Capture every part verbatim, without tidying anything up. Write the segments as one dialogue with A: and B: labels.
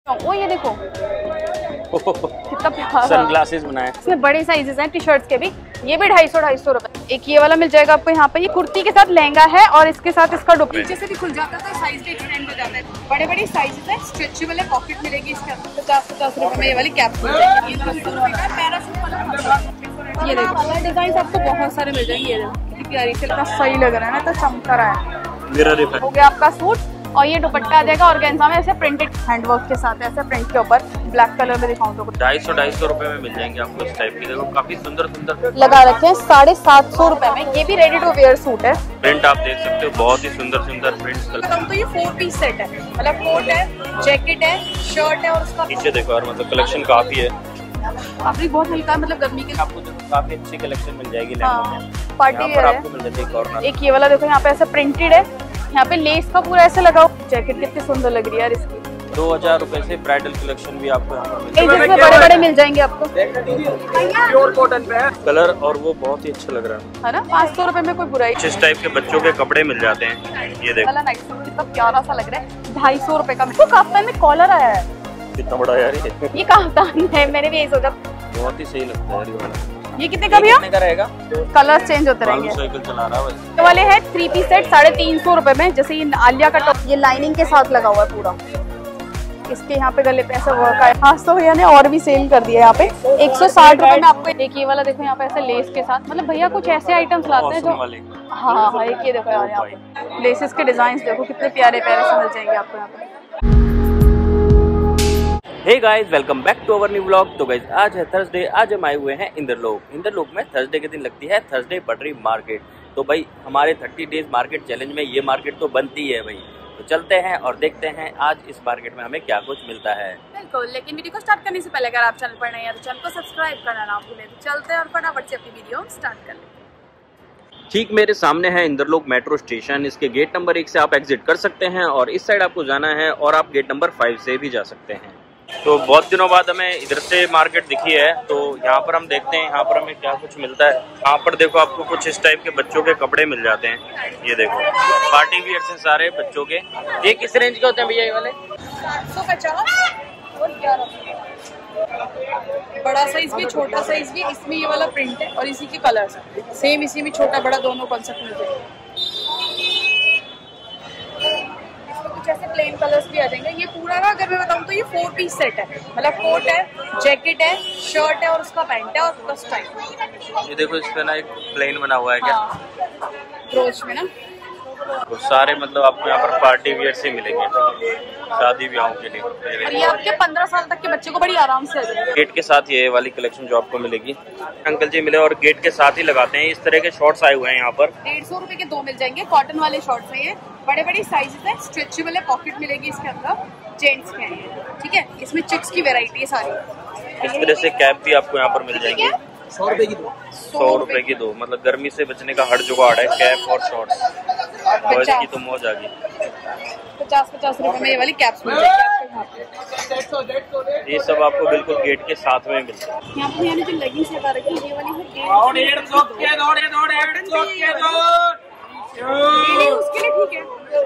A: ओ ये देखो कितना प्यारा
B: सनग्लासेस बनाए।
A: इसमें बड़े साइजेस हैं टी शर्ट्स के भी। ये भी ढाई सौ ढाई सौ रुपए। एक ये वाला मिल जाएगा आपको यहाँ पे। ये कुर्ती के साथ लहंगा है और इसके साथ इसका दुपट्टा नीचे से भी खुल जाता है, साइज भी एक्सटेंड हो जाता है। बड़े बड़े साइजेस है, स्ट्रेचेबल है, पॉकेट मिलेगी इसके अंदर। पचास पचास रुपए में ये वाली कैप मिलेगी। ये देखो कलर डिजाइन आपको बहुत सारे मिल जाएंगे। ये देखो कितनी प्यारी से सही लग रहा है ना, तो चमक रहा है। हो गया आपका सूट और ये दुपट्टा आ जाएगा ऑर्गेन्जा में ऐसे प्रिंटेड हैंडवर्क के साथ, ऐसे प्रिंट के ऊपर ब्लैक कलर में दिखाऊं तो
B: ढाई सौ ढाई सौ रुपए में मिल जाएंगे आपको इस टाइप की। देखो काफी सुंदर सुंदर
A: लगा रखे हैं साढ़े सात सौ रुपए में। ये भी रेडी टू वेयर सूट है।
B: प्रिंट आप देख सकते हो, बहुत ही सुंदर सुंदर प्रिंट।
A: तो ये फोर पीस सेट है, मतलब कोट है, जैकेट है, शर्ट है और उसका
B: नीचे देखो और मतलब कलेक्शन काफी है।
A: फैब्रिक बहुत हल्का है, मतलब गर्मी के लिए
B: आपको देखो काफी अच्छी कलेक्शन मिल जाएगी।
A: हाँ, पार्टी वेयर है।
B: आपको मिल जाती है एक और।
A: एक ये वाला देखो यहाँ पे ऐसे प्रिंटेड है, यहाँ पे लेस का पूरा ऐसे लगा। जैकेट कितनी सुंदर लग रही है यार इसकी।
B: दो हजार रूपए से ब्राइडल कलेक्शन भी आपको यहाँ पर
A: मिल जाएगा। बड़े बड़े मिल जाएंगे आपको।
B: प्योर कॉटन पे है कलर और वो बहुत ही अच्छा लग रहा है,
A: है ना। पाँच सौ रुपए में कोई बुराई।
B: इस टाइप के बच्चों के कपड़े मिल जाते हैं। ये देखो
A: वाला नाइट सूट कितना प्यारा सा लग रहा है, ढाई सौ रुपए का। तो काफ्तान में कॉलर आया है,
B: कितना बड़ा यार ये।
A: ये काफ्तान है, मैंने भी यही सोचा।
B: बहुत ही सही लगता है ये वाला।
A: ये कितने का भैया?
B: कितने का रहेगा?
A: कलर चेंज होते रहेंगे।
B: साइकिल चला रहा है
A: तो वाले है थ्री पीस सेट साढ़े तीन सौ रुपए में। जैसे ये आलिया का टॉप, ये लाइनिंग के साथ लगा हुआ है पूरा। इसके यहाँ पे गले पे ऐसा वर्क आया। हाँ तो भैया ने और भी सेल कर दिया यहाँ पे एक सौ साठ रुपए में आपको। एक ये वाला देखो यहाँ पे ऐसे लेस के साथ, मतलब भैया कुछ ऐसे आइटम्स लाते हैं जो हाँ हाँ एक ये देखो यार, यहाँ पे लेसेस के डिजाइन देखो कितने प्यारे प्यारे से मिल जाएंगे आपको यहाँ पे।
B: Hey guys, welcome back to our new vlog. तो गाइस आज है थर्सडे। आज हम आए हुए हैं इंद्रलोक। इंद्रलोक में थर्सडे के दिन लगती है थर्सडे पटरी मार्केट। तो भाई हमारे थर्टी डेज मार्केट चैलेंज में ये मार्केट तो बनती है भाई। तो चलते हैं और देखते हैं आज इस मार्केट में हमें क्या कुछ मिलता है।
A: बिल्कुल, लेकिन वीडियो को स्टार्ट करने से पहले अगर आप चैनल पर नए हैं तो चैनल को सब्सक्राइब करना ना भूलें। तो चलते हैं और फटाफट से अपनी वीडियो स्टार्ट कर लेते हैं।
B: ठीक मेरे सामने है इंद्रलोक मेट्रो स्टेशन। इसके गेट नंबर एक से आप एग्जिट कर सकते हैं और इस साइड आपको जाना है और आप गेट नंबर फाइव से भी जा सकते हैं। तो बहुत दिनों बाद हमें इधर से मार्केट दिखी है, तो यहाँ पर हम देखते हैं यहाँ पर हमें क्या कुछ मिलता है। यहाँ पर देखो आपको कुछ इस टाइप के बच्चों के कपड़े मिल जाते हैं। ये देखो पार्टी वियर से सारे बच्चों के। ये किस रेंज के होते हैं भैया ये वाले?
A: सात सौ पचास और ग्यारह सौ। बड़ा साइज भी छोटा साइज भी, इसमें ये वाला प्रिंट है और इसी के कलर्स है सेम। इसी में छोटा बड़ा दोनों कॉन्सेप्ट मिलते हैं। कुछ ऐसे प्लेन कलर्स भी आ जाएंगे। ये पूरा ना अगर मैं बताऊँ तो ये फोर पीस सेट है, मतलब कोट है, जैकेट है, शर्ट है और उसका पैंट है और प्लस टाइप।
B: ये देखो इस पे ना एक प्लेन बना हुआ है क्या?
A: हाँ, ब्रोच में ना
B: तो सारे मतलब आपको यहाँ पर पार्टी वियर से मिलेंगे शादी ब्याहों के लिए।
A: और ये आपके पंद्रह साल तक के बच्चे को बड़ी आराम से आ जाएगा।
B: गेट के साथ ये वाली कलेक्शन जो आपको मिलेगी। अंकल जी मिले और गेट के साथ ही लगाते हैं। इस तरह के शॉर्ट्स आए हुए हैं यहाँ पर।
A: डेढ़ सौ रुपए के दो मिल जाएंगे, कॉटन वाले शॉर्ट्स हैं ये। बड़े बड़े साइजेस है, स्ट्रेचेबल है, पॉकेट मिलेगी इसके अंदर। जेंट्स के हैं, ठीक है। इसमें चिक्स की वेरायटी है सारी।
B: इस तरह से कैप भी आपको यहाँ पर मिल जाएंगी।
C: सौ रुपए की दो
B: सौ रुपए की दो, मतलब गर्मी से बचने का हर जुगाड़ है, कैप और शॉर्ट्स। और इसकी तो मौज आ गई।
A: पचास पचास रुपए में ये वाली कैप्स मिल जाएगी आपको यहाँ पे।
B: ये सब आपको बिल्कुल गेट के साथ में मिलता है।
A: यहाँ पे मैंने जो लेगिंग्स लगा रखी है ये वाली है उसके लिए ठीक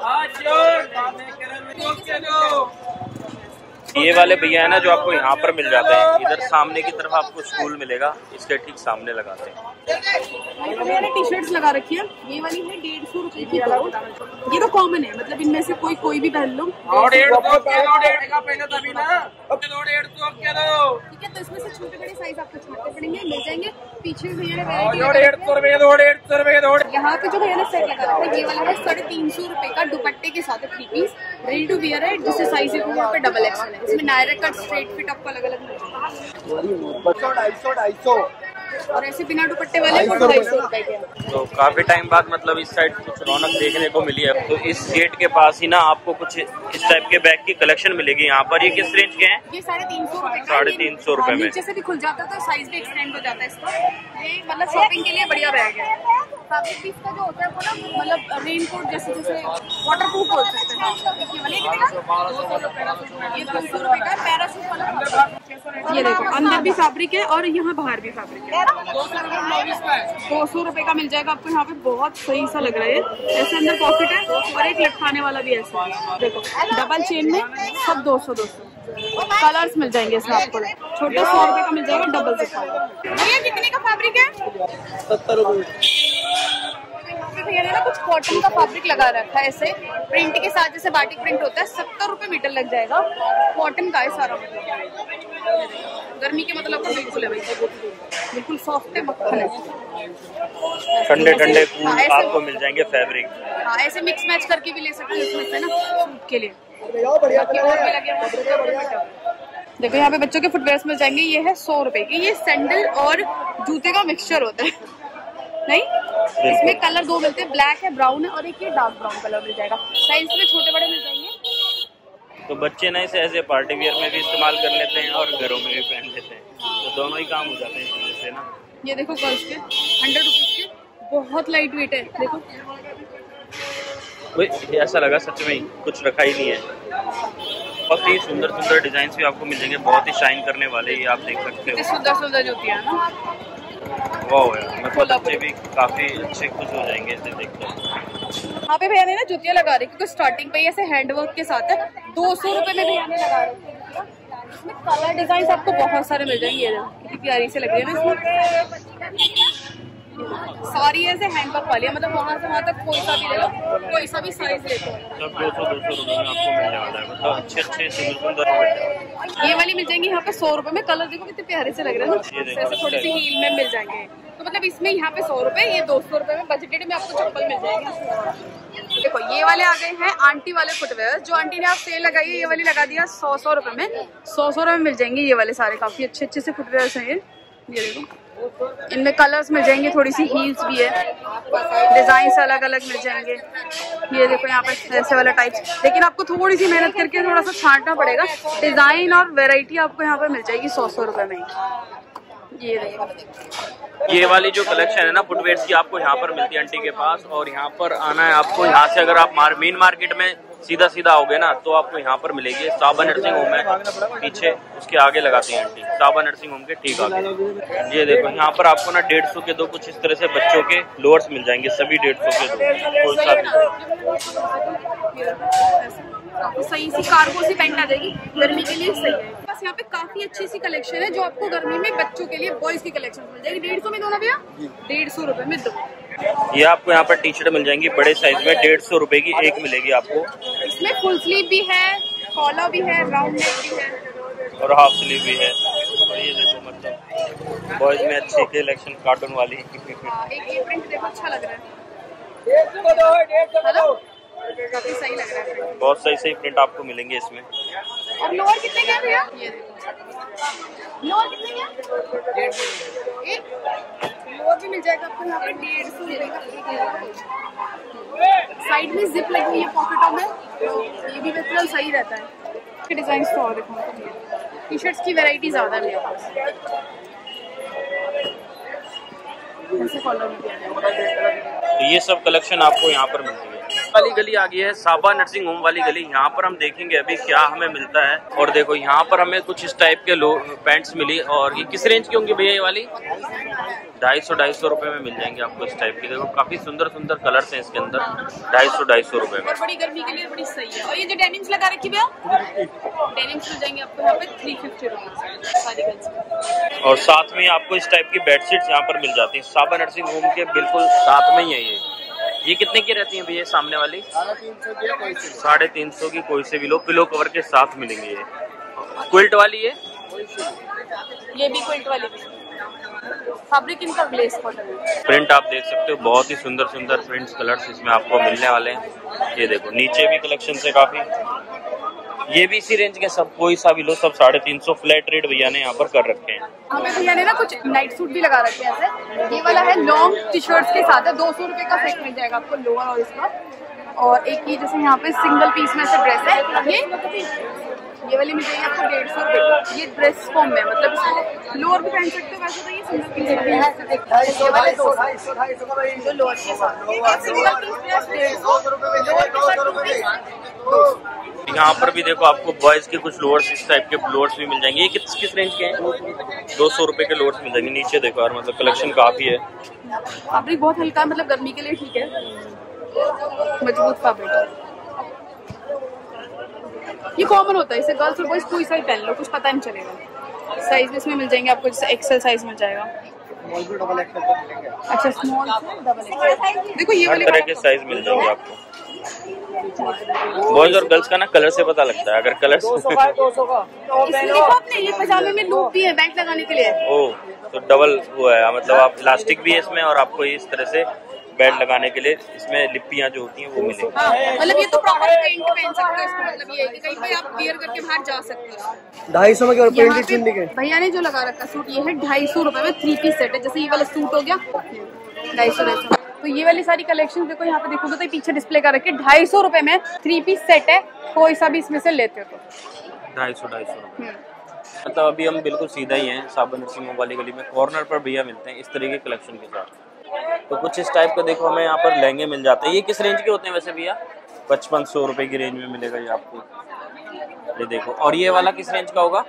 A: है।
B: ये वाले भैया है ना जो आपको यहाँ पर मिल जाते हैं। इधर सामने की तरफ आपको स्कूल मिलेगा, इसके ठीक सामने लगाते हैं।
A: मैंने टी शर्ट्स लगा रखी है। ये वाली है डेढ़ सौ रुपए की दो। ये तो कॉमन है, मतलब इनमें से कोई कोई भी पहन लो। ठीक है, तो इसमें से छोटे बड़े साइज आपको छांटने पड़ेंगे, मिल जाएंगे। पीछे भैया ने यहाँ पे जो भैया ने सेट लगा रखा है ये वाला है साढ़े तीन सौ रुपए का, दुपट्टे के साथ three piece ready to wear है। जिससे साइज है यहाँ पे डबल एक्सल है। इसमें नायरा कट, स्ट्रेट फिट आपको अलग अलग मिल जाएगा।
C: ढाई सौ ढाई सौ
A: और ऐसे बिना दुपट्टे वाले ढाई सौ रुपए के।
B: तो काफी टाइम बाद मतलब इस साइड कुछ रौनक देखने को मिली है। तो इस गेट के पास ही ना आपको कुछ इस टाइप के बैग की कलेक्शन मिलेगी यहाँ पर। ये किस रेंज के हैं?
A: ये साढ़े तीन सौ रुपए
B: साढ़े तीन सौ रुपए में।
A: नीचे से भी खुल जाता है तो साइज भी एक्सटेंड हो जाता है इसका। ये मतलब शॉपिंग के लिए बढ़िया बैग है। फैब्रिक पीस का जो होता है वो ना मतलब रेन कोट जैसे जैसे वाटर प्रूफ बोल सकते हैं। ये दो सौ रुपए का पैराशूट वाला। ये देखो अंदर भी फैब्रिक है और यहाँ बाहर भी फैब्रिक है। दो सौ रुपए का मिल जाएगा आपको यहाँ पे। बहुत सही सा लग रहा है। ऐसे अंदर पॉकेट है और एक लटकाने वाला भी ऐसा है। देखो डबल चेन में सब दो सौ दो सौ। कलर्स मिल जाएंगे इसमें आपको। छोटा सौ रुपए का मिल जाएगा, डबल जिप वाला। ये कितने का फैब्रिक है?
C: सत्तर रुपए।
A: भैया ने ना कुछ कॉटन का फैब्रिक लगा रखा है ऐसे प्रिंट के साथ, जैसे बाटिक प्रिंट होता है। सत्तर रुपए मीटर लग जाएगा। कॉटन का है सारा, गर्मी के मतलब का बिल्कुल है भाई, बिल्कुल सॉफ्ट है, मक्खन है।
B: ठंडे ठंडे फूल आपको मिल जाएंगे फैब्रिक।
A: हाँ, ऐसे मिक्स मैच करके भी ले सकते हैं इसमें से ना, सूट के लिए। देखो यहाँ पे बच्चों के फुटवेयर्स मिल जाएंगे। ये है सौ रुपए की। ये सैंडल और जूते का मिक्सचर होता है नहीं, इसमें कलर दो मिलते हैं, ब्लैक है, ब्राउन है, और एक ये डार्क ब्राउन कलर मिल जाएगा। साइज में छोटे बड़े मिल जाएंगे।
B: तो बच्चे ना इसे ऐसे पार्टी वियर में भी इस्तेमाल कर लेते हैं और घरों में भी पहन लेते हैं, तो दोनों ही काम हो जाते हैं इस वजह से ना।
A: ये देखो गर्ल्स के हंड्रेड रुपीज के, बहुत लाइट वेट है। देखो
B: ऐसा लगा सच में ही कुछ रखा ही नहीं है। बहुत ही सुंदर सुंदर डिजाइन भी आपको मिल जाएंगे, बहुत ही शाइन करने वाले, ये आप देख सकते हो।
A: सुंदर सुंदर जूतियां ना,
B: वाह यार, मतलब बच्चे भी काफी अच्छे खुश हो जाएंगे इसे देखकर।
A: यहाँ पे भैया ने ना जुतियां लगा रही, क्योंकि स्टार्टिंग पे ऐसे हैंडवर्क के साथ है। दो सौ रुपए में भैया ने लगा रही। इसमें कलर डिजाइन आपको बहुत सारे मिल जाएंगे। कितनी प्यारी से लग रही है ना इसमें, सारी ऐसे हैंडवर्क वाली है, मतलब वहाँ से वहाँ तक कोई सा भी ले लो, कोई सा भी साइज ले लो,
B: सब दो सौ दो सौ रुपए में आपको मिल जाता है। मतलब अच्छे अच्छे सुंदर सुंदर
A: ये वाली मिल जाएंगी यहाँ पे सौ रुपए में। कलर देखो कितने प्यारे से लग रहे हैं ना, ऐसे थोड़ी सी हील में मिल जाएंगे। तो मतलब इसमें यहाँ पे सौ रुपए, ये दो सौ रुपए में बजटेड में आपको चप्पल मिल जाएगी। देखो ये वाले आ गए हैं आंटी वाले फुटवेयर, जो आंटी ने आप सेल लगाई है, ये वाली लगा दिया सौ सौ रुपए में। सौ सौ रुपए में मिल जाएंगे ये वाले सारे, काफी अच्छे अच्छे से फुटवेयर हैं ये। ये देखो इनमें कलर्स मिल जाएंगे, थोड़ी सी हील्स भी है, डिजाइन अलग अलग मिल जाएंगे। ये देखो यहाँ पे ऐसे वाला टाइप, लेकिन आपको थोड़ी सी मेहनत करके थोड़ा सा छांटना पड़ेगा। डिजाइन और वैरायटी आपको यहाँ पे मिल जाएगी सौ सौ रुपए में। ये देखो
B: ये वाली जो कलेक्शन है ना फुटवेयर्स की, आपको यहाँ पर मिलती है आंटी के पास। और यहाँ पर आना है आपको, यहाँ से अगर आप मेन मार्केट में सीधा सीधा आओगे ना तो आपको यहाँ पर मिलेगी। साबा नर्सिंग होम है पीछे, उसके आगे लगाती है आंटी, साबा नर्सिंग होम के ठीक आगे। ये देखो यहाँ पर आपको ना डेढ़ सौ के दो कुछ इस तरह से बच्चों के लोअर्स मिल जाएंगे, सभी डेढ़ सौ के दो, कोई सा
A: भी सही सी कार्गो सी पैंट आ जाएगी, गर्मी के लिए सही है। बस यहाँ पे काफी अच्छी सी कलेक्शन है जो आपको गर्मी में बच्चों के लिए बॉयज की कलेक्शन मिल जाएगी। डेढ़ सौ में दो ना भैया, डेढ़ सौ रुपए में दो।
B: ये आपको यहाँ पर टी शर्ट मिल जाएंगी बड़े साइज में, डेढ़ सौ रुपए की एक मिलेगी आपको।
A: इसमें फुल स्लीव भी है, कॉलर भी है, राउंड नेक भी है
B: और हाफ स्लीव भी है। और ये देखो मतलब बॉयज में अच्छी कलेक्शन कार्टून वाली।
A: हाँ, एक ये प्रिंट देखो अच्छा लग रहा है, काफी सही लग रहा है।
B: बहुत सही सही प्रिंट आपको मिलेंगे इसमें।
A: और लोअर कितने का है भैया? ये देखो लोअर कितने का है? एक लोअर भी मिल जाएगा आपको यहाँ पे डेढ़ सौ रुपए का। साइड में जिप लगी हुई है पॉकेटों में, तो ये भी बिल्कुल सही रहता है। डिजाइन तो और देखो, टी शर्ट्स की वैरायटी ज्यादा है मेरे पास। ऐसे कॉलर में दिया जाएगा।
B: तो ये सब कलेक्शन आपको यहाँ पर मिलती है। वाली गली आ गई है साबा नर्सिंग होम वाली गली, यहाँ पर हम देखेंगे अभी क्या हमें मिलता है। और देखो यहाँ पर हमें कुछ इस टाइप के लो पैंट्स मिली, और ये किस रेंज की होंगी भैया? ये वाली ढाई सौ ढाई सौ रुपए में मिल जाएंगे आपको इस टाइप की। देखो काफी सुंदर सुंदर कलर्स हैं इसके अंदर, ढाई सौ ढाई सौ रुपए में।
A: और बड़ी गर्मी के लिए बड़ी सही है। और ये जो डेनिम्स लगा रखी भैया, डेनिम्स मिल जाएंगे आपको यहाँ पे थ्री फिफ्टी रुपीज सारी गर्ल्स।
B: और साथ में आपको इस टाइप की बेडशीट्स यहाँ पर मिल जाती है, साबा नर्सिंग होम के बिल्कुल साथ में ही है ये। ये कितने की रहती है भैया सामने वाली? साढ़े तीन सौ की कोई से भी लो, पिलो कवर के साथ मिलेंगे ये। क्विल्ट वाली है,
A: ये भी क्विल्ट वाली भी। फैब्रिक इनका ग्लेस कॉटन है।
B: प्रिंट आप देख सकते हो, बहुत ही सुंदर सुंदर प्रिंट्स कलर्स इसमें आपको मिलने वाले हैं। ये देखो नीचे भी कलेक्शन है काफी, ये भी इसी रेंज के, सब कोई सा भी लो, सब साढ़े तीन सौ फ्लैट रेट भैया ने यहाँ पर कर रखे हैं।
A: हमें भैया ने ना कुछ नाइट सूट भी लगा रखे हैं ऐसे। ये वाला है लॉन्ग टी शर्ट्स के साथ है, दो सौ रुपए का सेट मिल जाएगा आपको लोअर और इसका। और एक ये जैसे यहाँ पे सिंगल पीस में से ड्रेस है, ये ये वाली मिल जाएगी आपको डेढ़ सौ रुपए। ये ड्रेस फॉर्म में, मतलब इसको लोअर भी पहन सकते हो, वैसे तो ये सिंगल पीस है। ये वाले दो जो लोअर के साथ, सिंगल पीस ड्रेस डेढ़ सौ, लोअर के साथ टू पीस।
B: यहाँ पर भी देखो आपको बॉयज के कुछ लोअर्स इस टाइप के लोअर्स भी मिल जाएंगे। ये किस किस रेंज के हैं? दो सौ रुपए के लोअर्स मिल जाएंगे। नीचे देखो यार, मतलब कलेक्शन काफी है।
A: फैब्रिक बहुत हल्का है, मतलब गर्मी के लिए ठीक है, मजबूत फैब्रिक। ये कॉमन होता है, इसे गर्ल्स और बॉयज कोई सा ही पहन लो, कुछ पता नहीं चलेगा। साइज भी इसमें मिल जाएंगे आपको, जैसे एक्सेल साइज मिल जाएगा। अच्छा स्मॉल से डबल एक्सेल। देखो ये वाले
B: हर तरह के साइज मिल जाएंगे आपको। बॉयज और गर्ल्स का ना कलर से पता लगता है। अगर कलर
A: इसमें देखो आपने ये पजामे में लूप भी है बैंड लगाने के लिए।
B: ओ तो डबल हुआ है, मतलब आप इलास्टिक भी है इसमें और आपको इस तरह से बैंड लगाने के लिए इसमें लिपियां जो होती हैं वो मिलेंगी।
A: हाँ, मतलब ये तो प्रॉपर पेंट पहन सकते हो, इसका मतलब ये है कि कहीं पे आप वेयर करके बाहर जा सकते हो।
C: ढाई सौ में केवल पेंट सिंडिकेट।
A: भैया ने जो लगा रखा सूट ये है ढाई सौ रुपए में, थ्री पीस सेट है। जैसे ये वाला सूट हो गया ढाई सौ ढाई सौ। तो ये वाली सारी कलेक्शन देखो यहाँ पे देखोगे तो पीछे डिस्प्ले कर रखे ढाई सौ रुपए में थ्री पीस सेट है। कोई सा भी इसमें से लेते हो तो
B: ढाई सौ ढाई सौ मतलब अभी हम बिल्कुल सीधा ही हैं साबन नर्सिंग वाली गली में, कॉर्नर पर भैया मिलते हैं इस तरह के कलेक्शन के साथ। तो कुछ इस टाइप का देखो हमें यहाँ पर लहंगे मिल जाते हैं। ये किस रेंज के होते हैं वैसे भैया? पचपन सौ रुपए की रेंज में मिलेगा ये आपको। ये देखो, और ये वाला किस रेंज का होगा?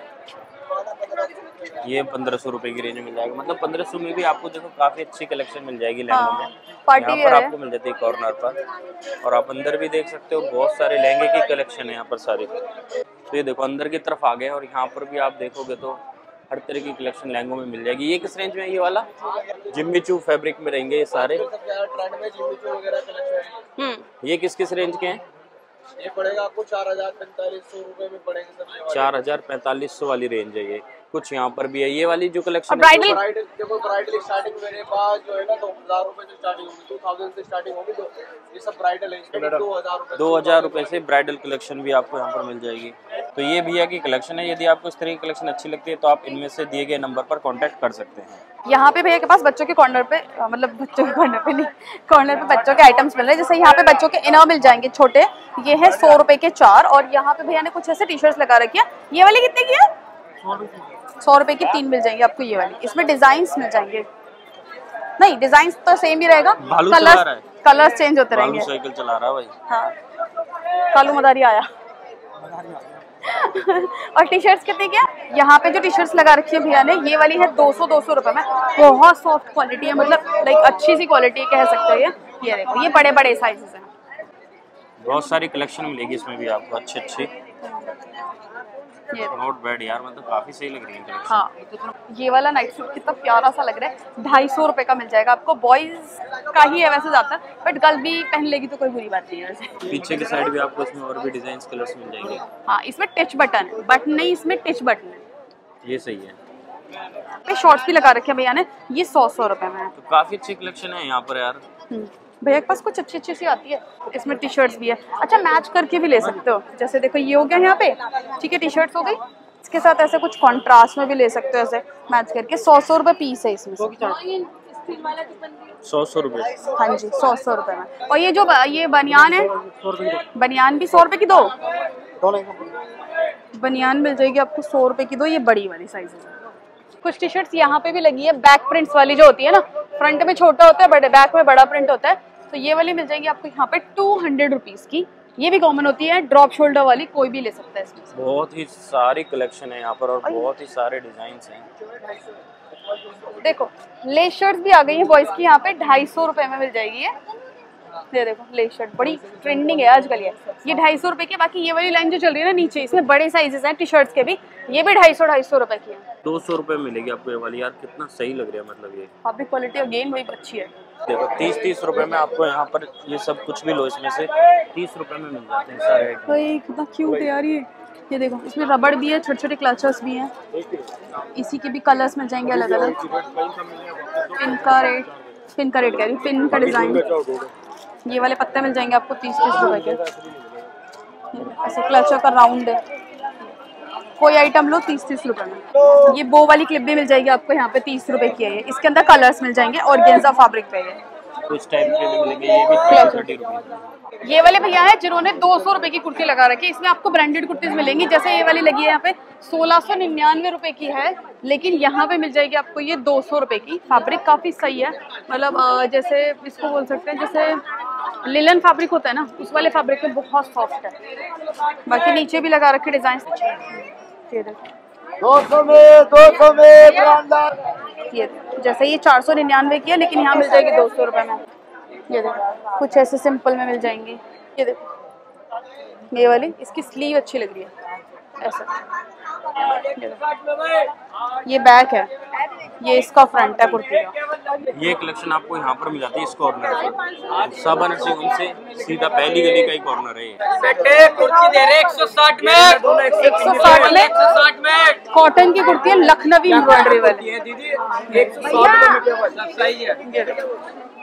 B: ये पंद्रह सौ रुपए की रेंज में मिल जाएगा। मतलब पंद्रह सौ में भी आपको देखो काफी अच्छी कलेक्शन मिल जाएगी लहंगों में। यहाँ पर आपको मिल जाती है कॉर्नर पर, और आप अंदर भी देख सकते हो बहुत सारे लहंगे की कलेक्शन है यहाँ पर सारी। तो ये देखो अंदर की तरफ आ गए और यहाँ पर भी आप देखोगे तो हर तरह की कलेक्शन लहंगों में मिल जाएगी। ये किस रेंज में है ये वाला? जिम्मी चू फैब्रिक में रहेंगे ये सारे। ये किस किस रेंज के हैं?
C: ये पड़ेगा आपको चार हजार पैंतालीस सौ रूपये में पड़ेगा।
B: चार हजार पैंतालीस सौ वाली रेंज है ये। कुछ यहाँ पर भी है ये वाली जो कलेक्शन
A: ब्राइडल
C: ब्राइडल देखो ब्राइडल स्टार्टिंग मेरे पास जो है ना दो हजार रुपए से स्टार्टिंग होगी, टू थाउजेंड से स्टार्टिंग होगी। तो ये सब ब्राइडल है, इसमें दो हजार रुपए
B: दो हजार रुपए से ब्राइडल कलेक्शन भी आपको यहाँ पर मिल जाएगी। तो ये भैया की कलेक्शन है। यदि आपको इस तरह की कलेक्शन अच्छी लगती है तो आप इनमें से दिए गए नंबर पर कॉन्टेक्ट कर सकते हैं।
A: यहाँ पे भैया के पास बच्चों के कॉर्नर पे, मतलब बच्चों के कॉर्नर पे नहीं, कॉर्नर पे बच्चों के आइटम्स मिल रहे हैं। जैसे यहाँ पे बच्चों के इनर मिल जाएंगे छोटे, ये है सौ रुपए के चार। और यहाँ पे भैया ने कुछ ऐसे टी शर्ट्स लगा रखी है। ये वाली कितने की है? सौ रुपए की तीन मिल जाएंगे आपको ये वाली। इसमें डिजाइन्स मिल जाएंगे, नहीं डिजाइन तो सेम ही रहेगा, कलर कलर्स चेंज होते रहेंगे।
B: साइकिल चला रहा है भाई।
A: हाँ कालू मदारी आया। और टी शर्ट्स कितने की है? यहाँ पे जो टी शर्ट्स लगा रखी है भैया ने ये वाली है दो सौ दो सौ रुपए में। बहुत सॉफ्ट क्वालिटी है, मतलब लाइक अच्छी सी क्वालिटी कह सकते हो। ये ये देखो ये बड़े बड़े साइजेस हैं।
B: बहुत सारी कलेक्शन मिलेगी इसमें भी आपको अच्छी अच्छी। नॉट बैड यार, मतलब काफी सही लग रही है।
A: हाँ ये वाला नाइट सूट कितना प्यारा सा लग रहा है। ढाई सौ रुपए का मिल जाएगा आपको। बॉयज का ही है वैसे ज्यादा, बट गर्ल भी पहन लेगी तो कोई बुरी बात नहीं है वैसे।
B: पीछे की साइड भी आपको इसमें और भी डिजाइन कलर्स मिल जाएंगे।
A: हाँ इसमें टच बटन है, बटन नहीं इसमें टच बटन है।
B: ये सही है।
A: पे शॉर्ट्स भी लगा रखे हैं भैया ने, ये सौ सौ रुपए में है।
B: तो काफी अच्छी कलेक्शन है यहाँ पर यार।
A: भैया के पास कुछ अच्छी अच्छी सी आती है। इसमें टी शर्ट्स भी है। अच्छा मैच करके भी ले सकते हो। जैसे देखो ये हो गया यहाँ पे, ठीक है टी शर्ट्स हो गई, इसके साथ ऐसे कुछ कॉन्ट्रास्ट में भी ले सकते हो ऐसे मैच करके। सौ सौ रुपए पीस है इसमें।
B: सौ सौ रुपए
A: हाँ जी सौ सौ रुपए में। और ये जो ये बनियान है, बनियान भी सौ रुपए की दो बनियान मिल जाएगी आपको सौ रुपए की दो। ये बड़ी वाली साइज है। कुछ टी शर्ट्स यहाँ पे भी लगी है बैक प्रिंट्स वाली जो होती है ना, फ्रंट में छोटा होता है बड़े बैक में बड़ा प्रिंट होता है। तो ये वाली मिल जाएगी आपको यहाँ पे टू हंड्रेड रुपीज की। ये भी कॉमन होती है, ड्रॉप शोल्डर वाली, कोई भी ले सकता है इसमें।
B: बहुत ही सारी कलेक्शन है यहाँ पर और बहुत ही सारे डिजाइन हैं।
A: देखो लेस शर्ट भी आ गई है बॉयज की, यहाँ पे ढाई सौ रुपए में मिल जाएगी ये। ये देखो लेस शर्ट बड़ी ट्रेंडिंग है आजकल ये ये ढाई सौ रुपए की। बाकी ये वाली लाइन जो चल रही है ना नीचे, इसमें बड़े साइजेस हैं टी शर्ट्स के भी, ये भी ढाई सौ ढाई सौ रुपए की है।
B: दो सौ रुपए मिलेगी आपको ये वाली। यार कितना सही लग रहा है, मतलब ये
A: फैब्रिक क्वालिटी अगेन वही अच्छी है।
B: देखो तीस तीस रुपए में आपको यहाँ पर ये सब कुछ भी लो इसमें से तीस रुपए में मिल जाते हैं सारे।
A: भाई कितना क्यूट है यार ये। ये देखो इसमें रबड़ भी है, छोटे छोटे क्लचर्स भी हैं। इसी के भी कलर्स मिल जाएंगे अलग अलग। पिन का रेट पिन का रेट कह रही पिन का डिजाइन। ये वाले पत्ते मिल जाएंगे आपको तीस तीस रुपए के। ऐसे क्लचर का राउंड है, कोई आइटम लो तीस तीस रुपए में। ये बो वाली क्लिप भी मिल जाएगी आपको यहाँ पे तीस रुपए की है। इसके अंदर कलर्स मिल जाएंगे और ऑर्गेन्जा फैब्रिक पे है।
B: कुछ टाइप के भी मिलेंगे। ये भी थर्टी रुपीज।
A: ये वाले भैया है जिन्होंने दो सौ रुपए की कुर्ती लगा रखी है। इसमें आपको ब्रांडेड कुर्तीज मिलेंगी। जैसे ये वाली लगी है यहाँ पे सोलह सौ निन्यानवे रुपए की है, लेकिन यहाँ पे मिल जाएगी आपको ये दो सौ रुपए की। फैब्रिक काफी सही है, मतलब जैसे इसको बोल सकते हैं जैसे लिलन फैब्रिक होता है ना, उस वाले फैब्रिक में बहुत सॉफ्ट है। बाकी नीचे भी लगा रखे डिजाइन।
C: दो सौ में दो सौ में
A: ये जैसे ये चार सौ निन्यानवे की है, लेकिन यहाँ मिल जाएगी दो सौ रुपए में। ये देखो कुछ ऐसे सिंपल में मिल जाएंगी। ये देखो ये वाली, इसकी स्लीव अच्छी लग रही है ऐसा। ये बैक है, ये इसका फ्रंट है कुर्ती का।
B: ये कलेक्शन आपको यहाँ पर मिल जाती है इस कॉर्नर से, साबा नर्सिंग होम से सीधा पहली गली का ही कॉर्नर है ये।
C: कुर्ती दे रहे एक सौ साठ में,
A: एक सौ साठ में,
C: एक सौ साठ में
A: कॉटन की कुर्ती है, लखनवी एम्ब्रॉयडरी वाली
C: है दीदी, एक सौ साठ में केवल। सही है,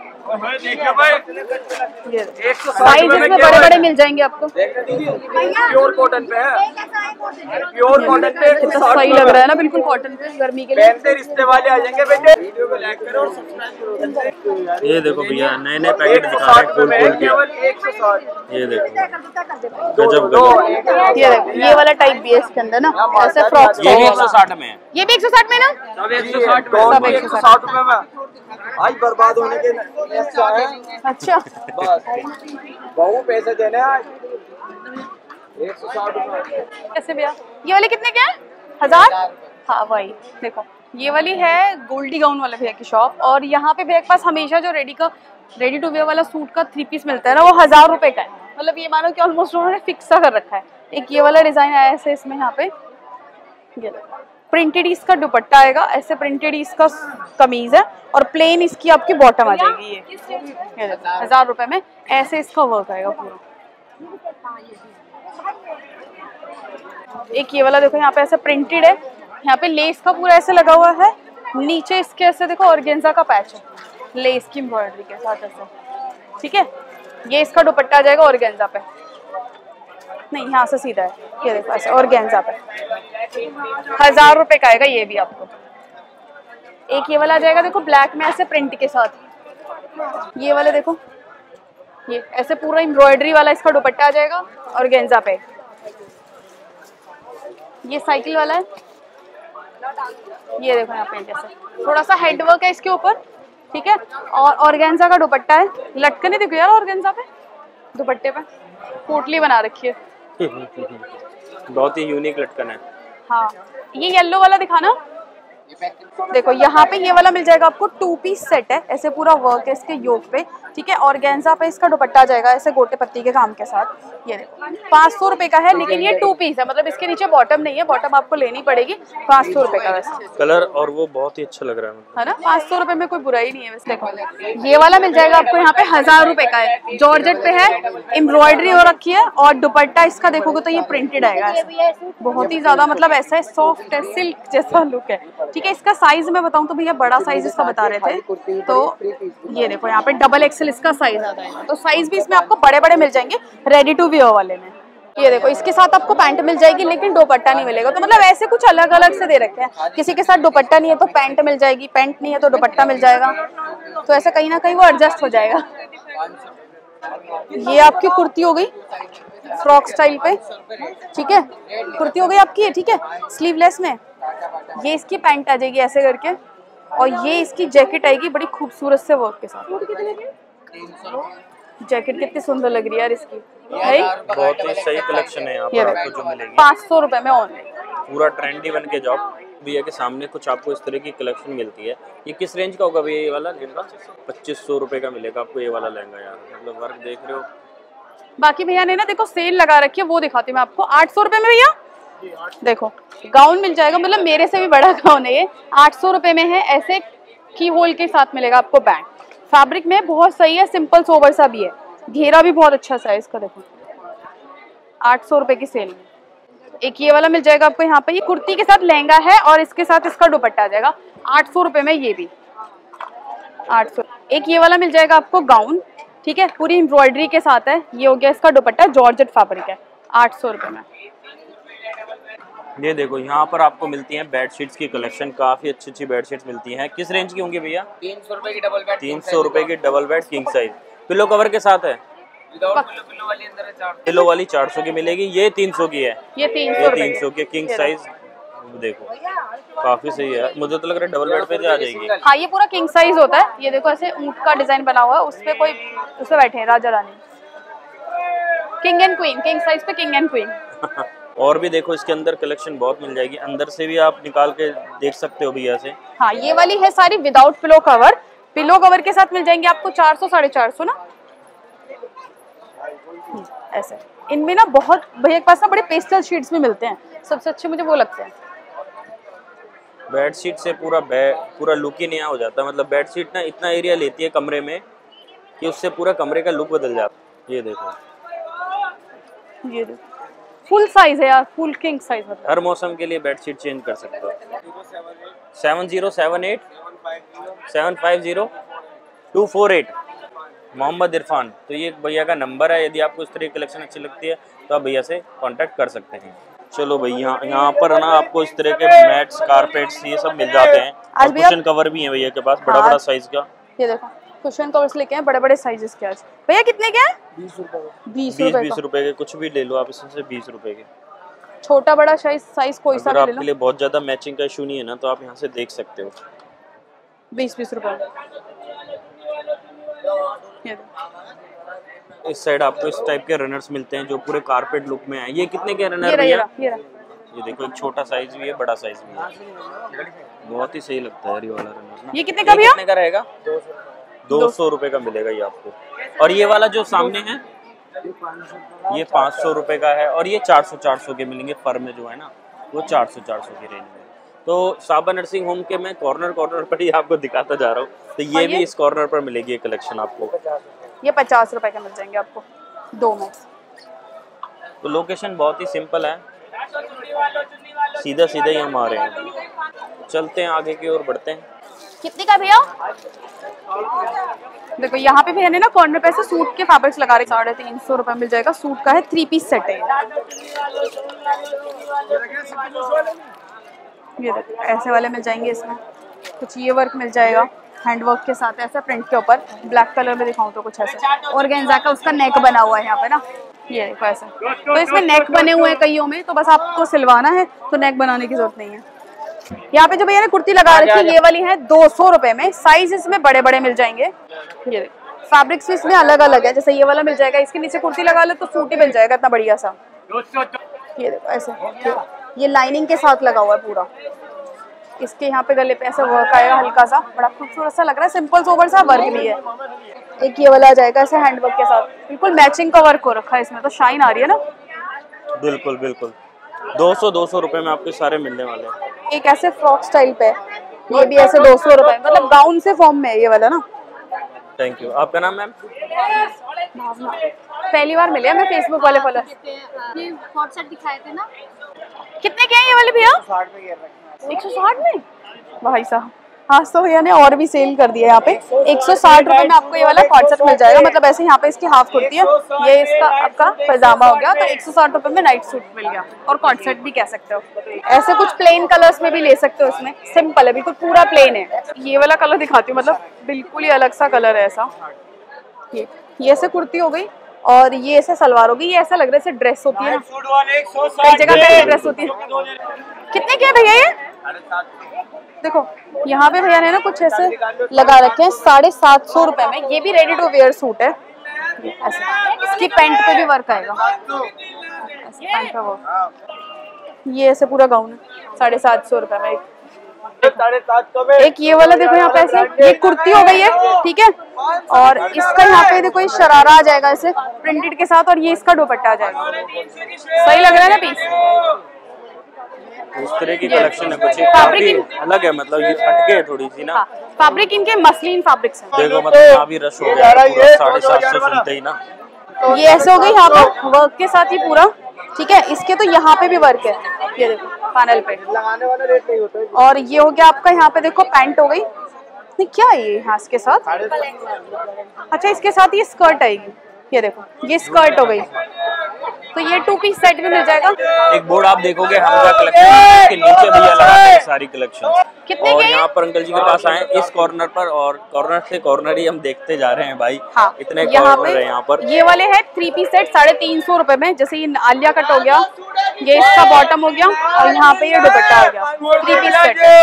A: साइज इसमें बड़े बड़े मिल जाएंगे आपको।
C: प्योर कॉटन पे है, प्योर कॉटन पे
A: कितना सही लग रहा है ना, बिल्कुल कॉटन पे गर्मी के लिए।
C: पहनते रिश्ते वाले आ जाएंगे बेटे। वीडियो को लाइक करो और सब्सक्राइब करो।
B: ये देखो भैया नए नए पैकेट दिखा रहे हैं खोल खोल के।
C: एक सौ साठ,
B: ये देखो गजब गजब।
A: ये देखो ये वाला टाइप भी है इसके अंदर ना, ऐसे फ्रॉक।
B: ये भी एक सौ साठ में है,
A: ये भी एक सौ साठ में ना,
C: सब एक सौ साठ में, सब एक सौ साठ रुपए में। आज बर्बाद होने के ऐसा है।
A: अच्छा
C: बस बहु पैसे देने आज एक सौ साठ रुपए।
A: कैसे भैया ये वाले कितने के हैं? हजार। हाँ वही देखो, ये वाली है गोल्डी गाउन वाले भैया की शॉप, और यहाँ पे भैया के पास हमेशा जो रेडी का रेडी टू वेयर वाला सूट का थ्री पीस मिलता है ना, वो हजार रुपए का है। मतलब ये मानो कि ऑलमोस्ट उन्होंने फिक्स सा कर रखा है। एक ये वाला डिजाइन आया है इसमें, यहाँ पे प्रिंटेड इसका दुपट्टा आएगा, ऐसे प्रिंटेड इसका कमीज है, और प्लेन इसकी आपकी बॉटम आ जाएगी। ये हजार रुपए में ऐसे इसका वर्क आएगा पूरा। एक ये वाला देखो, यहाँ पे ऐसे प्रिंटेड है, यहाँ पे लेस का पूरा ऐसे लगा हुआ है, नीचे इसके ऐसे देखो ऑर्गेन्जा का पैच है लेस की एम्ब्रॉयडरी के साथ ऐसे, ठीक है। ये इसका दुपट्टा आ जाएगा ऑर्गेन्जा पे, नहीं यहाँ से सीधा है, ये देखो ऐसे ऑर्गेन्जा पे हजार रुपए का आएगा ये भी आपको। एक ये वाला आ जाएगा देखो ब्लैक में ऐसे प्रिंट के साथ, ये वाले देखो, ये ऐसे पूरा एम्ब्रॉयडरी वाला इसका दुपट्टा आ जाएगा ऑर्गेन्जा पे। ये साइकिल वाला है, ये देखो यहाँ पे जैसे थोड़ा सा हेड वर्क है इसके ऊपर, ठीक है, और ऑर्गेन्जा का दुपट्टा है। लटकने देखो यार ऑर्गेन्जा पे दुपट्टे पे पोटली बना रखी है।
B: बहुत ही यूनिक लटकन है।
A: हाँ ये येलो वाला दिखाना, देखो यहाँ पे ये वाला मिल जाएगा आपको, टू पीस सेट है, ऐसे पूरा वर्क है इसके योक पे, ठीक है। ऑर्गेन्जा पे इसका दुपट्टा आ जाएगा ऐसे गोटे पत्ती के काम के साथ। ये देखो पाँच सौ रुपए का है, लेकिन ये टू पीस है, मतलब इसके नीचे बॉटम नहीं है, बॉटम आपको लेनी पड़ेगी। पाँच सौ रुपए का वैसे
B: कलर और वो बहुत ही अच्छा लग रहा है,
A: है ना, पाँच सौ रुपए में कोई बुराई नहीं है वैसे। देखो ये वाला मिल जाएगा आपको यहाँ पे हजार रुपए का है, जॉर्जेट पे है, एम्ब्रॉयडरी हो रखी है, और दुपट्टा इसका देखोगे तो ये प्रिंटेड आएगा, बहुत ही ज्यादा मतलब ऐसा है, सॉफ्ट है, सिल्क जैसा लुक है, ठीक है। इसका साइज मैं बताऊं तो भैया बड़ा साइज इसका बता रहे थे, तो ये देखो यहाँ पे डबल एक्सेल इसका साइज आता है, तो साइज भी इसमें आपको बड़े बड़े मिल जाएंगे रेडी टू वियर वाले में। ये देखो इसके साथ आपको पैंट मिल जाएगी, लेकिन दुपट्टा नहीं मिलेगा, तो मतलब ऐसे कुछ अलग अलग से दे रखे हैं। किसी के साथ दुपट्टा नहीं है तो पैंट मिल जाएगी, पैंट नहीं है तो दुपट्टा मिल जाएगा, तो ऐसे कहीं ना कहीं वो एडजस्ट हो जाएगा। ये आपकी कुर्ती हो गई फ्रॉक स्टाइल पे, ठीक है, कुर्ती हो गई आपकी, ठीक है, स्लीवलेस में। ये इसकी पैंट आ जाएगी ऐसे करके, और ये इसकी जैकेट आएगी बड़ी खूबसूरत से वर्क के साथ। जैकेट कितनी सुंदर लग रही है यार इसकी, है
B: बहुत ही सही कलेक्शन है यहाँ पर आपको जो मिलेगी
A: पाँच सौ रुपए में ऑनलाइन।
B: पूरा ट्रेंडी बन के जाओ भैया के सामने, कुछ आपको इस तरह की कलेक्शन मिलती है। ये किस रेंज का होगा भैया ये वाला लहंगा? पच्चीस सौ रुपए का मिलेगा आपको ये वाला लहंगा यार, मतलब वर्क देख रहे हो।
A: बाकी भैया ने ना देखो सेल लगा रखी है, वो दिखाती हूँ मैं आपको। आठ सौ रुपए में भैया देखो गाउन मिल जाएगा, मतलब मेरे से भी बड़ा गाउन है ये, आठ सौ रुपए में है, ऐसे की होल के साथ मिलेगा आपको बैंड। फैब्रिक में बहुत सही है, सिंपल सोबर सा भी है, घेरा भी बहुत अच्छा सा है इसका, देखो आठ सौ रुपए की सेल में। एक ये वाला मिल जाएगा आपको यहाँ पे, ये कुर्ती के साथ लहंगा है और इसके साथ इसका दुपट्टा आ जाएगा आठ सौ रुपए में, ये भी आठ सौ। एक ये वाला मिल जाएगा आपको गाउन, ठीक है, पूरी एम्ब्रॉयडरी के साथ है, ये हो गया इसका दुपट्टा, जॉर्जेट फैब्रिक है, आठ सौ रुपए में।
B: ये देखो यहाँ पर आपको मिलती हैं बेडशीट्स की कलेक्शन, काफी अच्छी अच्छी बेडशीट्स मिलती हैं। किस रेंज की होंगी भैया?
C: तीन सौ रुपए की डबल बेड,
B: तीन सौ रुपए की double bed king size, pillow cover के साथ है,
C: पिलो वाली अंदर है, चार
B: पिलो वाली चार सौ की मिलेगी, ये तीन सौ की है,
A: ये तीन
B: ये तीन सौ की किंग साइज। देखो काफी सही है, मुझे तो लग रहा है डबल बेड पे आ जाएगी।
A: हाँ ये पूरा किंग साइज होता है, ये देखो ऐसे ऊंट का डिजाइन बना हुआ है, उस पे कोई उस पे बैठे हैं राजा रानी, king and queen, king size पे किंग एंड क्वीन।
B: और भी देखो इसके अंदर कलेक्शन बहुत मिल जाएगी, अंदर से भी आप निकाल के देख सकते हो भैया से।
A: हाँ ये वाली है सारी without pillow cover, pillow cover के साथ मिल जाएंगे आपको चार सौ साढ़े चार सौ ना, ऐसे। इनमें ना बहुत भैया के पास ना बड़े पेस्टल शीट्स भी मिलते हैं, सबसे अच्छे मुझे वो लगते हैं।
B: बेडशीट से पूरा बेड पूरा लुक ही नया हो जाता है। मतलब बेडशीट ना इतना एरिया लेती है कमरे में कि उससे पूरा कमरे का लुक बदल जाता है। ये देखो,
A: ये देखो फुल साइज है यार, फुल किंग साइज मतलब।
B: हर मौसम के लिए बेडशीट चेंज कर सकते हो। Seven zero seven eight seven five zero two four eight Mohammad Irfan. तो ये भैया का नंबर है। यदि आपको इस तरह की कलेक्शन अच्छी लगती है तो आप भैया से कांटेक्ट कर सकते हैं। चलो भाई, यहाँ यहाँ पर ना आपको इस तरह के मैट्स, कारपेट्स ये सब मिल जाते हैं। और कुशन कवर भी है भैया के पास, बड़ा बड़ा साइज का।
A: ये देखो कुशन कवर्स लेके हैं बड़े बड़े साइजेस के। आज भैया कितने के हैं? बीस रुपए
B: बीस बीस रुपए के कुछ भी ले लो आप इसमें, बीस रुपए के।
A: छोटा बड़ा साइज साइज कोई सा भी ले लो।
B: आपके लिए बहुत ज्यादा मैचिंग का इशू नहीं है ना, तो आप यहाँ से देख सकते हो।
A: बीस बीस रुपए।
B: इस साइड आपको इस टाइप के रनर्स मिलते हैं जो पूरे कारपेट लुक में है। ये कितने के रनर
A: ये
B: भैया?
A: ये, ये,
B: ये देखो, एक छोटा साइज भी है, बड़ा साइज भी है। बहुत ही सही लगता है ये वाला रनर ना।
A: ये कितने का भैया?
B: कितने का रहेगा? दो सौ रुपए का मिलेगा ये आपको। और ये वाला जो सामने है ये पाँच सौ रुपए का है। और ये चार सौ चार सौ के मिलेंगे। फर में जो है ना वो चार सौ चार सौ की रेंज में। तो साबा नर्सिंग होम के मैं कॉर्नर कॉर्नर पर ही आपको दिखाता जा रहा हूँ। तो ये भी इस कॉर्नर पर मिलेगी ये कलेक्शन आपको।
A: ये पचास रुपए का मिल जाएंगे आपको दो में।
B: तो लोकेशन बहुत ही सिंपल है, सीधा सीधा ही हम आ रहे हैं। चलते हैं आगे की ओर बढ़ते हैं।
A: कितने का भैया? देखो यहाँ पे भैया ने ना कॉर्नर पे ऐसे सूट के फैब्रिक्स लगा रहे। साढ़े तीन सौ रुपए मिल जाएगा। सूट का है, थ्री पीस सेट है। ये देखो ऐसे वाले मिल जाएंगे। इसमें कुछ ये वर्क मिल जाएगा हैंड वर्क के साथ, ऐसा प्रिंट के ऊपर। ब्लैक कलर में दिखाऊं तो कुछ ऐसे ऑर्गेन्जा का उसका नेक बना हुआ है यहाँ पे ना। ये देखो ऐसे, तो इसमें नेक बने हुए हैं कईयों में, तो बस आपको सिलवाना है तो नेक बनाने की जरूरत नहीं है। यहाँ पे जो भैया ने कुर्ती लगा रखी है ये वाली है दो सौ रुपए में। साइज इसमें बड़े बड़े मिल जाएंगे। ये देखो फैब्रिक्स भी इसमें अलग अलग है। जैसे ये वाला मिल जाएगा, इसके नीचे कुर्ती लगा लो तो सूट ही मिल जाएगा इतना बढ़िया सा। ये देखो ऐसे, ये लाइनिंग के साथ लगा हुआ है पूरा। इसके यहाँ पे गले पे ऐसा वर्क आएगा हल्का सा, बड़ा खूबसूरत सा लग रहा है। सिंपल सोबर सा वर्क भी है। एक ये वाला आ जाएगा ऐसे हैंड वर्क के साथ, बिल्कुल मैचिंग का वर्क हो रखा है इसमें, तो शाइन आ रही है ना।
B: बिल्कुल बिल्कुल दो सौ दो सौ रुपए में आपके सारे मिलने वाले हैं।
A: एक ऐसे फ्रॉक स्टाइल पे, ये भी ऐसे दो सौ रुपए, मतलब गाउन से फॉर्म में है ये वाला ना।
B: Thank you. आपका नाम मैम?
A: पहली बार मिले मैं फेसबुक वाले फॉलोअर।
D: ये हॉट सेट दिखाए थे ना।
A: कितने के हैं ये वाले भैया? एक सौ साठ में भाई साहब। आज तो भैया ने और भी सेल कर दिया। यहाँ पे एक सौ साठ रुपए में आपको ये वाला कॉट सेट मिल जाएगा। मतलब ऐसे यहाँ पे इसकी हाफ कुर्ती है, ये इसका आपका पैजामा हो गया, तो एक सौ साठ रुपए में नाइट सूट मिल गया। और कॉट सेट भी कह सकते हो। ऐसे कुछ प्लेन कलर्स में भी ले सकते हो। इसमें सिंपल है, बिल्कुल पूरा प्लेन है। ये वाला कलर दिखाती हूँ, मतलब बिल्कुल ही अलग सा कलर है ऐसा। ये ये ऐसे कुर्ती हो गई और ये ऐसे सलवार हो गई। ये ऐसा लग रहा है जैसे ड्रेस होती है ना, कई जगह पे ड्रेस होती है। कितने के भैया ये? देखो यहाँ पे भैया ने ना कुछ ऐसे लगा रखे हैं साढ़े सात सौ रुपए में। ये भी रेडी टू वेयर सूट है ऐसे। इसकी पैंट पे भी वर्क आएगा ऐसे, पैंट का वर्क। ये ऐसे पूरा गाउन है साढ़े सात सौ रुपए में। एक ये वाला देखो यहाँ पे ऐसे, ये कुर्ती हो गई है, ठीक है। और इसका यहाँ पे देखो ये शरारा आ जाएगा ऐसे प्रिंटेड के साथ, और ये इसका दुपट्टा आ जाएगा। सही लग रहा है ना पीस?
B: इस तरह की कलेक्शन है, कुछ काफी अलग है, मतलब ये हटके है थोड़ी सी ना।
A: फैब्रिक इनके मसलिन फैब्रिक्स हैं।
B: देखो मतलब यहाँ भी रश हो गया पूरा साढ़े सात सौ सुनते ही ना।
A: ये ऐसे हो गई यहाँ पर वर्क के साथ ही पूरा, ठीक है। इसके तो यहाँ पे भी वर्क है, ये देखो पैनल पे लगाने वाला रेट नहीं होता है। और ये हो गया आपका यहाँ पे देखो पैंट हो गई। नहीं क्या है ये यहाँ इसके साथ? अच्छा इसके साथ ये स्कर्ट आएगी। ये देखो ये स्कर्ट हो गई। तो ये टू पीस सेट भी मिल जाएगा।
B: एक बोर्ड आप देखोगे हमजा कलेक्शन, इसके नीचे भैया लगाते हैं सारी कलेक्शन।
A: कितने
B: और
A: के?
B: यहाँ पर अंकल जी के पास आए इस कॉर्नर पर, और कॉर्नर से कॉर्नर ही हम देखते जा रहे हैं भाई।
A: हाँ,
B: इतने
A: यहाँ
B: कॉर्नर है यहाँ पर।
A: ये वाले हैं थ्री पीस सेट साढ़े तीन सौ रुपए में। जैसे ये आलिया कट हो गया, ये इसका बॉटम हो गया, और यहाँ पे ये दुपट्टा हो गया। Three piece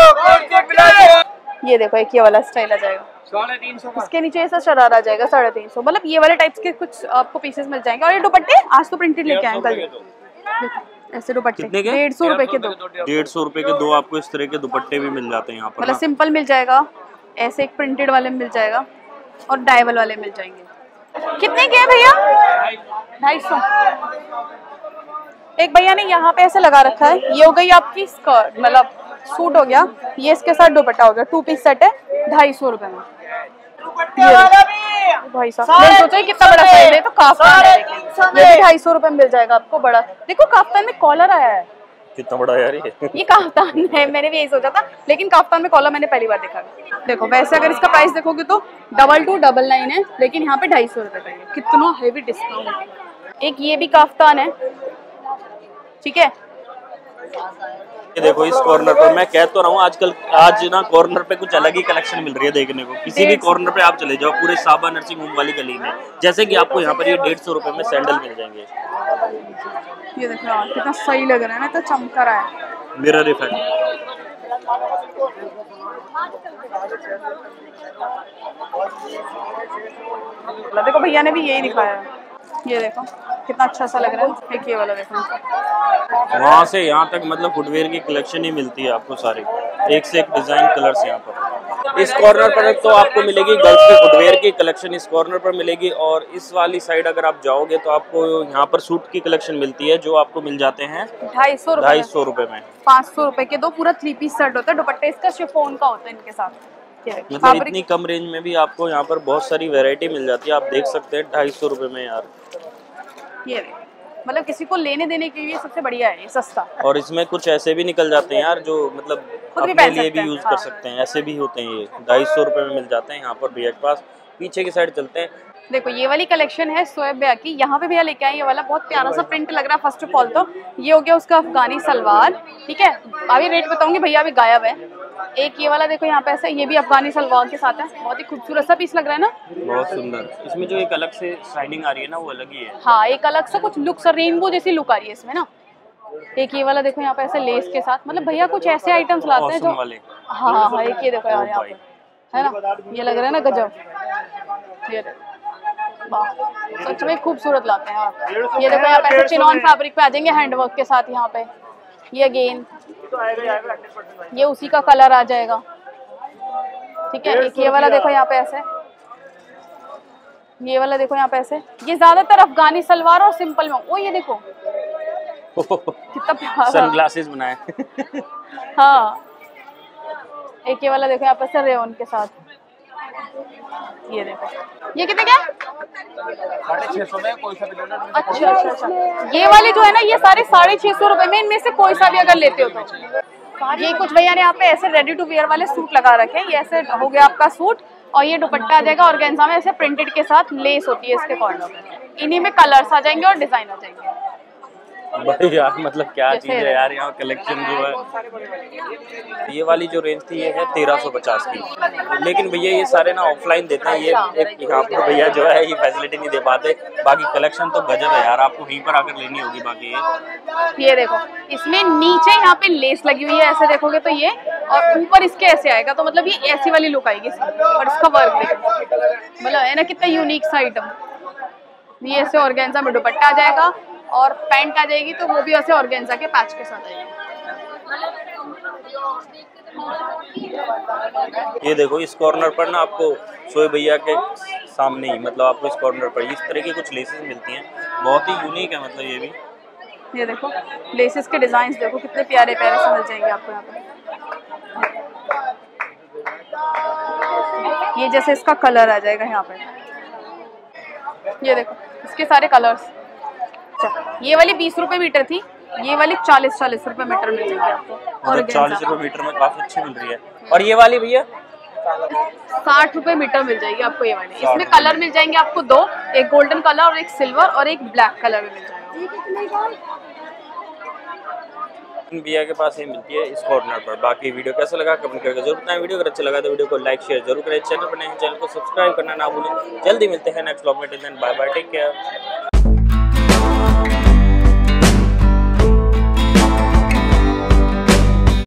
A: set. ये देखो एक ये वाला स्टाइल आ जाएगा, इसके नीचे ऐसा शरारा आ जाएगा साढ़े तीन सौ। मतलब ये वाले टाइप्स के कुछ आपको पीसेस मिल जाएंगे। और ये दुपट्टे आज तो प्रिंटेड लेके आए कल, ऐसे दुपट्टे डेढ़ सौ रुपए के दो।
B: डेढ़ सौ रुपए के दो आपको इस तरह के दुपट्टे भी मिल जाते हैं यहाँ पर।
A: मतलब सिंपल मिल जाएगा, ऐसे एक प्रिंटेड वाले मिल जाएगा, और डायवल वाले मिल जाएंगे। कितने के हैं भैया? ढाई सौ। एक भैया ने यहाँ पे ऐसे लगा रखा है, ये हो गई आपकी स्कर्ट, मतलब सूट हो गया, ये इसके साथ दुपट्टा हो गया, टू पीस सेट है, ढाई सौ रुपए में। भाई साहब मैंने सोचा कितना बड़ा साइज है, तो काफ्तान है, ये भी ढाई सौ रुपए में मिल जाएगा आपको बड़ा। देखो काफ्तान में कॉलर आया है,
B: कितना बड़ा यार ये
A: ये काफ्तान है, मैंने भी यही सोचा था, लेकिन काफ्तान में कॉलर मैंने पहली बार देखा। देखो वैसे अगर इसका प्राइस देखोगे तो डबल टू डबल नाइन है, लेकिन यहाँ पे ढाई सौ रुपए का है, कितना हेवी डिस्काउंट। एक ये भी काफ्तान है, ठीक है।
B: ये देखो इस कॉर्नर पर मैं कह तो रहा हूँ आजकल आज ना कॉर्नर पे कुछ अलग ही कलेक्शन मिल रही है देखने को। किसी भी कॉर्नर पे आप चले जाओ पूरे साबा नर्सिंग होम वाली गली में, जैसे कि आपको यहाँ पर ये डेढ़ सौ रुपए में सैंडल मिल जाएंगे।
A: ये देखो यार कितना सही लग रहा है ना, तो चमक रहा है,
B: मिरर इफेक्ट।
A: देखो भैया ने भी यही दिखाया है, ये देखो कितना अच्छा सा लग रहा है। एक ये वाला देखो,
B: वहाँ से यहाँ तक मतलब फुटवेयर की कलेक्शन ही मिलती है आपको सारी, एक से एक डिजाइन कलर्स यहाँ पर। इस कॉर्नर पर तो आपको मिलेगी गर्ल्स के फुटवेयर की कलेक्शन, इस कॉर्नर पर मिलेगी, और इस वाली साइड अगर आप जाओगे तो आपको यहाँ पर सूट की कलेक्शन मिलती है जो आपको मिल जाते हैं
A: ढाई सौ
B: ढाई सौ रुपए में।
A: पाँच सौ रुपए के दो पूरा थ्री पीस सेट होता है, दुपट्टे इसका शिफॉन का होता है इनके साथ।
B: मतलब इतनी कम रेंज में भी आपको यहाँ पर बहुत सारी वैरायटी मिल जाती है, आप देख सकते हैं ढाई सौ रुपए में यार।
A: ये मतलब किसी को लेने देने के लिए सबसे बढ़िया है, सस्ता।
B: और इसमें कुछ ऐसे भी निकल जाते हैं यार जो मतलब अपने लिए भी यूज कर सकते हैं, ऐसे भी होते हैं। ये ढाई सौ रुपए में मिल जाते हैं यहाँ पर भैया के पास। पीछे की साइड चलते हैं,
A: देखो ये वाली कलेक्शन है शोएब भैया की, यहाँ पे भैया लेके आए ये वाला बहुत प्यारा सा प्रिंट लग रहा है। फर्स्ट ऑफ ऑल तो ये हो गया उसका अफगानी सलवार, ठीक है। अभी रेट बताऊंगी, भैया अभी गायब है। एक ये वाला देखो यहाँ पे ऐसा, ये भी अफगानी सलवार के साथ है, बहुत ही खूबसूरत सा पीस लग रहा है ना,
B: बहुत सुंदर। इसमें जो एक अलग से शाइनिंग आ रही है ना वो अलग ही है।
A: हाँ एक अलग सा कुछ लुक सा रेनबो जैसी लुक आ रही है इसमें ना। एक ये वाला देखो यहाँ पे ऐसे लेस के साथ, मतलब भैया कुछ ऐसे आइटम्स लाते हैं जो
B: वाले।
A: हाँ हाँ एक ये देखो यार यहाँ पे है ना, ये लग रहा है ना गजब, ये सच में खूबसूरत लाते हैं आप। ये देखो यहाँ पे चिनॉन फैब्रिक पे आ जाएंगे हैंडवर्क के साथ, यहाँ पे ये अगेन ये उसी का कलर आ जाएगा, ठीक है। एक ये वाला देखो यहाँ पे ऐसे, ये वाला देखो यहाँ पे ऐसे, ये ज्यादातर अफगानी सलवार और सिंपल में। ओ ये देखो कितना प्यारा
B: सनग्लासेस बनाए
A: हाँ एक ये वाला देखो यहाँ पे ऐसे रेयन के साथ, ये देखो ये कितने क्या
C: साढ़े छह सौ में कोई सा भी लेना।
A: अच्छा अच्छा अच्छा, ये वाले जो है ना ये सारे साढ़े छह सौ रुपए में, इनमें से कोई सा भी अगर लेते हो तो। ये कुछ भैया ने यहाँ पे ऐसे रेडी टू वेयर वाले सूट लगा रखे हैं, ये ऐसे हो गया आपका सूट, और ये दुपट्टा आ जाएगा ऑर्गेन्जा में ऐसे प्रिंटेड के साथ, लेस होती है इसके कॉर्नर में, इन्हीं में कलर्स आ जाएंगे और डिजाइन आ जाएंगे।
B: भाई यार मतलब क्या चीज है यार, यहाँ कलेक्शन जो है। ये वाली जो रेंज थी ये है तेरह सौ पचास की, लेकिन भैया ये सारे ना ऑफलाइन देते हैं, ये एक यहाँ पर भैया जो है ये फैसिलिटी नहीं दे पाते। बाकी कलेक्शन तो गजब है यार, आपको वहीं पर आकर लेनी होगी। बाकी ये
A: ये देखो इसमें नीचे यहाँ पे लेस लगी हुई है, ऐसे देखोगे तो ये, और ऊपर इसके ऐसे आएगा, तो मतलब ये ऐसी वाली लुक आएगी इसकी, और इसका वर्क देखो मतलब है ना कितना यूनिक सा आइटम। ये ऐसे ऑर्गेन्जा में दुपट्टा आ जाएगा और पैंट आ जाएगी, तो वो भी ऐसे ऑर्गेन्जा के पैच के साथ आएगी।
B: ये देखो इस कॉर्नर पर ना आपको शोएब भैया के सामने ही, मतलब आपको इस कॉर्नर पर इस तरह की कुछ लेसेस मिलती हैं, बहुत ही यूनिक है मतलब ये भी।
A: ये देखो लेसेस के डिजाइन देखो कितने प्यारे प्यारे से मिल जाएंगे आपको यहाँ पे। ये जैसे इसका कलर आ जाएगा यहाँ पे, ये देखो इसके सारे कलर्स। ये वाली बीस रुपए मीटर थी, ये वाली चालीस चालीस रुपए मीटर मिल जाएगी आपको, और
B: चालीस रुपए मीटर में काफी अच्छी मिल रही है। और ये वाली भैया
A: साठ रुपए मीटर मिल जाएगी आपको ये वाली। इसमें कलर मिल जाएंगे आपको दो, एक गोल्डन कलर और एक सिल्वर और एक ब्लैक कलर में मिल जाएगा।
B: भैया के पास ये मिलती है इस कॉर्नर पर। बाकी वीडियो कैसा लगा कमेंट करके जरूर बताएं। वीडियो अगर अच्छा लगा तो वीडियो को लाइक शेयर जरूर करें। चैनल पर नए हैं चैनल को सब्सक्राइब करना ना भूलें। जल्दी मिलते हैं नेक्स्ट व्लॉग में। Till then bye bye, take care.